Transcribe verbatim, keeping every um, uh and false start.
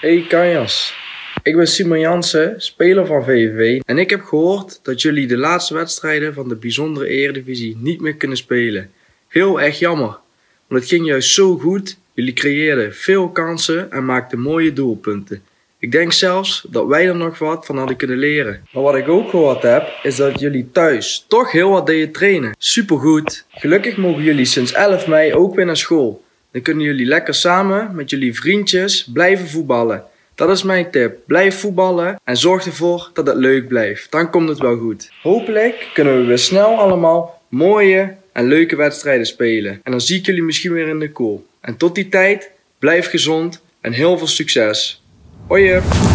Hey Kanjas, ik ben Simon Jansen, speler van V V V en ik heb gehoord dat jullie de laatste wedstrijden van de bijzondere eredivisie niet meer kunnen spelen. Heel erg jammer, want het ging juist zo goed, jullie creëerden veel kansen en maakten mooie doelpunten. Ik denk zelfs dat wij er nog wat van hadden kunnen leren. Maar wat ik ook gehoord heb, is dat jullie thuis toch heel wat deden trainen. Supergoed! Gelukkig mogen jullie sinds elf mei ook weer naar school. Dan kunnen jullie lekker samen met jullie vriendjes blijven voetballen. Dat is mijn tip. Blijf voetballen en zorg ervoor dat het leuk blijft. Dan komt het wel goed. Hopelijk kunnen we weer snel allemaal mooie en leuke wedstrijden spelen. En dan zie ik jullie misschien weer in de koel. En tot die tijd, blijf gezond en heel veel succes. Hoi!